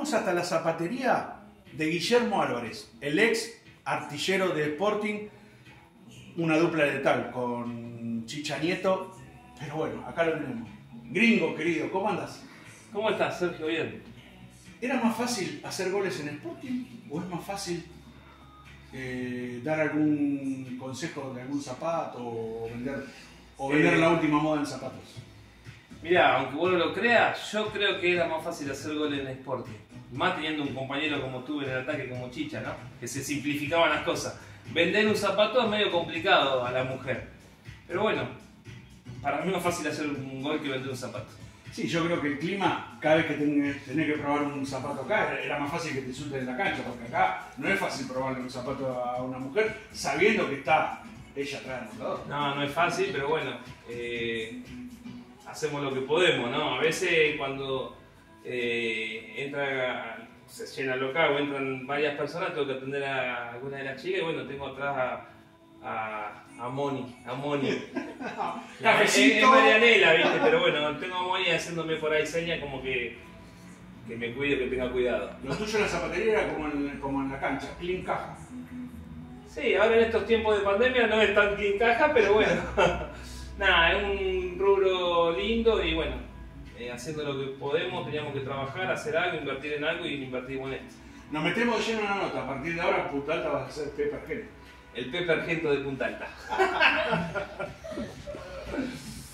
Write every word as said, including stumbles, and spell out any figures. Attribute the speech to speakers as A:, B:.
A: Fuimos hasta la zapatería de Guillermo Álvarez, el ex artillero de Sporting, una dupla letal con Chicha Nieto, pero bueno, acá lo tenemos. Gringo querido, ¿cómo andas?
B: ¿Cómo estás, Sergio? Bien.
A: ¿Era más fácil hacer goles en Sporting o es más fácil eh, dar algún consejo de algún zapato o vender, o vender eh, la última moda en zapatos?
B: Mirá, aunque vos no lo creas, yo creo que era más fácil hacer goles en Sporting. Más teniendo un compañero como tú en el ataque como Chicha, ¿no? Que se simplificaban las cosas. Vender un zapato es medio complicado a la mujer. Pero bueno, para mí es más fácil hacer un gol que vender un zapato.
A: Sí, yo creo que el clima, cada vez que tenés, tenés que probar un zapato acá, era más fácil que te insulten en la cancha, porque acá no es fácil probarle un zapato a una mujer sabiendo que está ella atrás del montador.
B: No, no es fácil, pero bueno, eh, hacemos lo que podemos, ¿no? A veces cuando eh, entra, se llena el local o entran varias personas, tengo que atender a alguna de las chicas y bueno, tengo atrás a, a, a Moni, a Moni.
A: Cafecito.
B: Es Marianela, ¿viste? Pero bueno, tengo a Moni haciéndome por ahí señas como que, que me cuide, que tenga cuidado.
A: Lo tuyo en la zapatería era como en, como en la cancha, clean caja.
B: Sí, ahora en estos tiempos de pandemia no es tan clean caja, pero bueno. Nada, es un rubro lindo y bueno, eh, haciendo lo que podemos, teníamos que trabajar, hacer algo, invertir en algo y invertimos en esto.
A: Nos metemos de lleno en una nota, a partir de ahora Punta Alta va a ser Pepe Argento.
B: El Pepe Argento de Punta Alta.